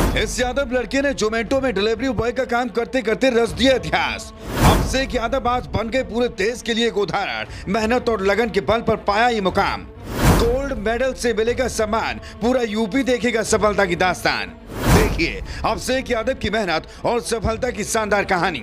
इस यादव लड़के ने जोमेटो में डिलीवरी बॉय का काम करते करते रच दिया इतिहास। अभिषेक यादव आज बन गए पूरे देश के लिए एक उदाहरण। मेहनत और लगन के बल पर पाया ये मुकाम। गोल्ड मेडल से मिलेगा सम्मान, पूरा यूपी देखेगा सफलता की दास्तान। देखिए अभिषेक यादव की मेहनत और सफलता की शानदार कहानी।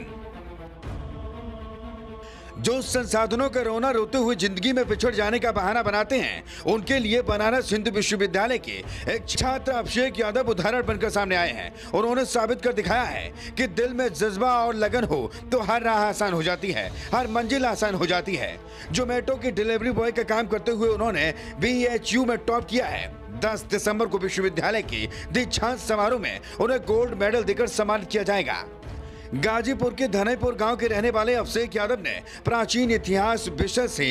जो संसाधनों का रोना रोते हुए जिंदगी में पिछड़ जाने का बहाना बनाते हैं, उनके लिए बनारस हिंदू विश्वविद्यालय के एक छात्र अभिषेक यादव उदाहरण बनकर सामने आए हैं। उन्होंने साबित कर दिखाया है कि दिल में जज्बा और लगन हो तो हर राह आसान हो जाती है, हर मंजिल आसान हो जाती है। जोमेटो के डिलीवरी बॉय का काम करते हुए उन्होंने BHU में टॉप किया है। 10 दिसंबर को विश्वविद्यालय के दीक्षांत समारोह में उन्हें गोल्ड मेडल देकर सम्मानित किया जाएगा। गाजीपुर के धनेपुर गांव के रहने वाले अभिषेक यादव ने प्राचीन इतिहास विषय से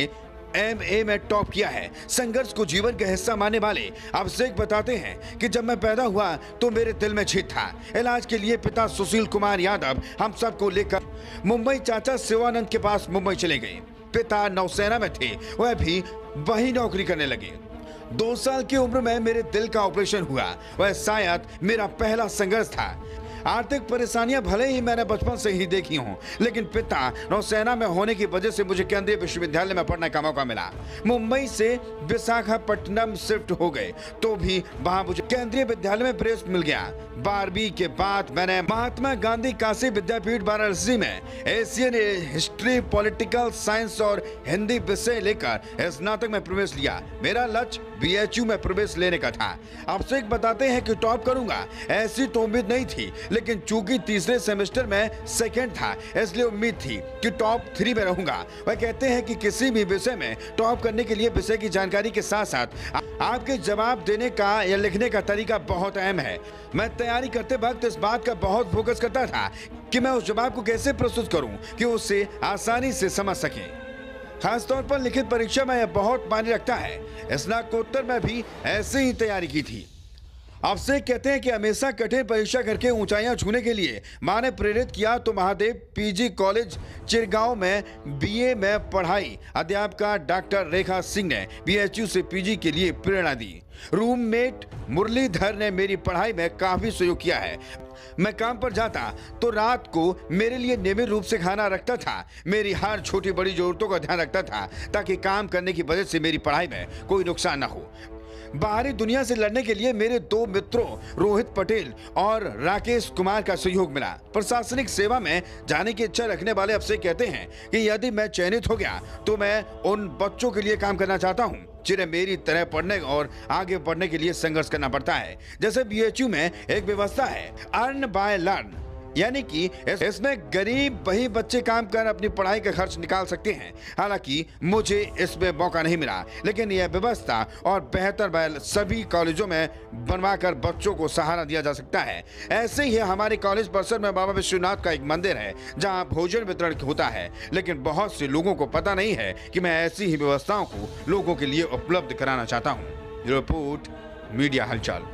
MA में टॉप किया है। संघर्ष को जीवन का हिस्सा मानने वाले अभिषेक बताते हैं कि जब मैं पैदा हुआ तो मेरे दिल में छिद था। इलाज के लिए पिता सुशील कुमार यादव हम सबको लेकर मुंबई चाचा शिवानंद के पास मुंबई चले गए। पिता नौसेना में थे, वह भी वही नौकरी करने लगे। 2 साल की उम्र में मेरे दिल का ऑपरेशन हुआ। वह शायद मेरा पहला संघर्ष था। आर्थिक परेशानियां भले ही मैंने बचपन से ही देखी हों, लेकिन पिता नौसेना में होने की वजह से मुझे केंद्रीय विश्वविद्यालय में पढ़ने का मौका मिला। मुंबई से विशाखापट्टनम शिफ्ट हो गए तो भी वहां मुझे केंद्रीय विद्यालय में प्रवेश मिल गया। 12वीं के बाद मैंने महात्मा गांधी काशी विद्यापीठ वाराणसी में एशियन हिस्ट्री, पॉलिटिकल साइंस और हिंदी विषय लेकर स्नातक में प्रवेश लिया। मेरा लक्ष्य BHU में प्रवेश लेने का था। अभिषेक बताते हैं कि टॉप करूंगा ऐसी तो उम्मीद नहीं थी, लेकिन चूंकि तीसरे सेमेस्टर में सेकंड था, इसलिए उम्मीद थी कि टॉप 3 में रहूंगा। वह कहते हैं कि किसी भी विषय में टॉप करने के लिए विषय की जानकारी के साथ साथ आपके जवाब देने का या लिखने का तरीका बहुत अहम है। मैं तैयारी करते वक्त इस बात का बहुत फोकस करता था कि मैं उस जवाब को कैसे प्रस्तुत करूं कि उसे आसानी से समझ सकें। खासतौर पर लिखित परीक्षा में यह बहुत मायने रखता है। स्नातकोत्तर में भी ऐसे ही तैयारी की थी। अभिषेक कहते हैं कि हमेशा कठिन परीक्षा करके ऊंचाइयां छूने के लिए मां ने प्रेरित किया तो महादेव PG कॉलेज चिरगांव में BA में पढ़ाई। अध्यापिका डॉक्टर रेखा सिंह ने BHU से PG के लिए प्रेरणा दी। रूममेट मुरलीधर ने मेरी पढ़ाई में काफी सहयोग किया है। मैं काम पर जाता तो रात को मेरे लिए नियमित रूप से खाना रखता था। मेरी हर छोटी बड़ी जरूरतों का ध्यान रखता था ताकि काम करने की वजह से मेरी पढ़ाई में कोई नुकसान न हो। बाहरी दुनिया से लड़ने के लिए मेरे 2 मित्रों रोहित पटेल और राकेश कुमार का सहयोग मिला। प्रशासनिक सेवा में जाने की इच्छा रखने वाले अभिषेक कहते हैं कि यदि मैं चयनित हो गया तो मैं उन बच्चों के लिए काम करना चाहता हूं जिन्हें मेरी तरह पढ़ने और आगे बढ़ने के लिए संघर्ष करना पड़ता है। जैसे BHU में एक व्यवस्था है अर्न बाय लर्न, यानी कि इसमें गरीब वही बच्चे काम कर अपनी पढ़ाई का खर्च निकाल सकते हैं। हालांकि मुझे इसमें मौका नहीं मिला, लेकिन यह व्यवस्था और बेहतर सभी कॉलेजों में बनवाकर बच्चों को सहारा दिया जा सकता है। ऐसे ही हमारे कॉलेज परिसर में बाबा विश्वनाथ का एक मंदिर है जहां भोजन वितरण होता है, लेकिन बहुत से लोगों को पता नहीं है कि मैं ऐसी ही व्यवस्थाओं को लोगों के लिए उपलब्ध कराना चाहता हूँ। रिपोर्ट मीडिया हलचल।